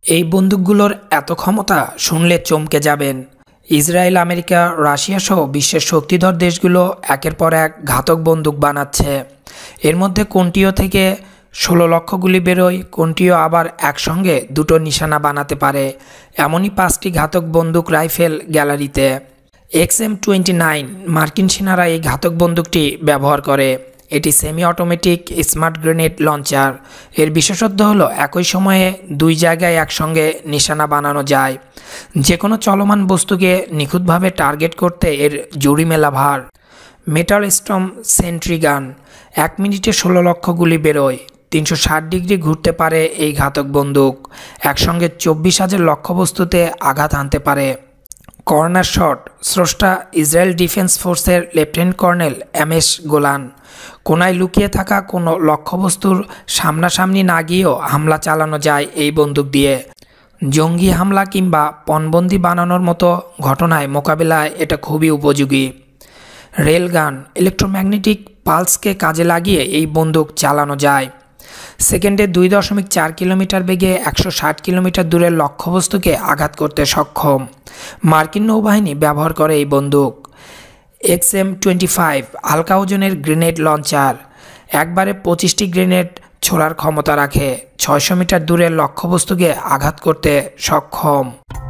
এই বন্দুকগুলোর এত ক্ষমতা শুনলে চমকে যাবেন। ইসরায়েল, আমেরিকা, রাশিয়া সহ বিশ্বের শক্তিধর দেশগুলো একের পর এক ঘাতক বন্দুক বানাচ্ছে। এর মধ্যে কোনটিও থেকে 16 লক্ষ গুলি বেরোয়, কোনটিও আবার একসঙ্গে দুটো নিশানা বানাতে পারে। এমনই 5টি ঘাতক বন্দুক রাইফেল গ্যালারিতে। XM-29 মার্কিন সেনারা এই ঘাতক বন্দুকটি ব্যবহার করে। এটি semi automatic smart grenade launcher. এর বিশেষত্ব হলো একই সময়ে দুই জায়গায় একসঙ্গে নিশানা বানানো যায়। যে কোনো চলমান বস্তুকে নিখুঁতভাবে টার্গেট করতে এর জুড়ি মেলা ভার। মেটাল স্টর্ম সেন্ট্রি গান। 1 মিনিটে 16 লক্ষ গুলি বেরোয়। 360 ডিগ্রি ঘুরতে পারে এই ঘাতক বন্দুক। একসঙ্গে 24,000 লক্ষ্যবস্তুতে আঘাত হানতে পারে। Corner shot. স্রষ্টা ইসরায়েল ডিফেন্স ফোর্সের লেফটেন্যান্ট কর্নেল এমএস গোলান। কোনায় লুকিয়ে থাকা কোনো লক্ষ্যবস্তুর সামনাসামনি না গিয়েও হামলা চালানো যায় এই বন্দুক দিয়ে। জঙ্গি হামলা কিংবা পণবন্দি বানানোর মতো ঘটনায় মোকাবিলায় এটা খুবই উপযোগী। রেলগান। ইলেকট্রোম্যাগনেটিক পালসকে কাজে লাগিয়ে এই বন্দুক চালানো যায়। সেকেন্ডে 2.4 কিলোমিটার বেগে 160 কিলোমিটার দূরের লক্ষ্যবস্তুকে আঘাত করতে সক্ষম। মার্কিন নৌবাহিনী ব্যবহার করে এই বন্দুক। XM-25 হালকা ওজনের গ্রেনেড লঞ্চার। একবারে 25টি গ্রেনেড ছোড়ার ক্ষমতা রাখে। 600 মিটার দূরের লক্ষ্যবস্তুকে আঘাত করতে সক্ষম।